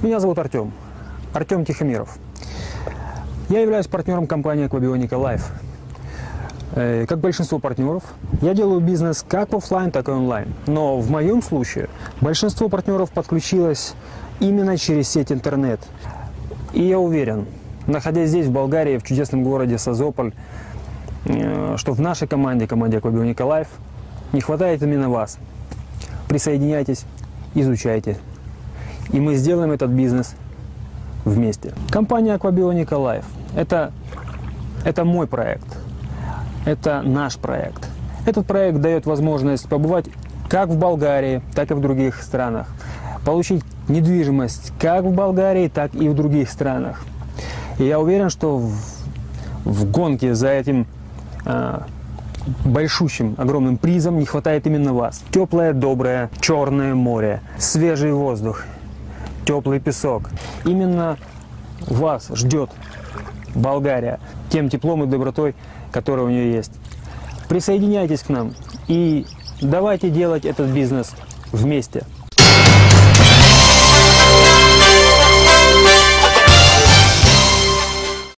Меня зовут Артем. Артем Тихомиров. Я являюсь партнером компании Aquabionica Life. Как большинство партнеров, я делаю бизнес как в офлайн, так и онлайн. Но в моем случае большинство партнеров подключилось именно через сеть интернет. И я уверен, находясь здесь, в Болгарии, в чудесном городе Созополь, что в нашей команде Aquabionica Life, не хватает именно вас. Присоединяйтесь, изучайте. И мы сделаем этот бизнес вместе. Компания Aquabionica Life – это мой проект. Это наш проект. Этот проект дает возможность побывать как в Болгарии, так и в других странах. Получить недвижимость как в Болгарии, так и в других странах. И я уверен, что в гонке за этим большущим, огромным призом не хватает именно вас. Теплое, доброе, черное море, свежий воздух, теплый песок. Именно вас ждет Болгария тем теплом и добротой, которая у нее есть. Присоединяйтесь к нам и давайте делать этот бизнес вместе.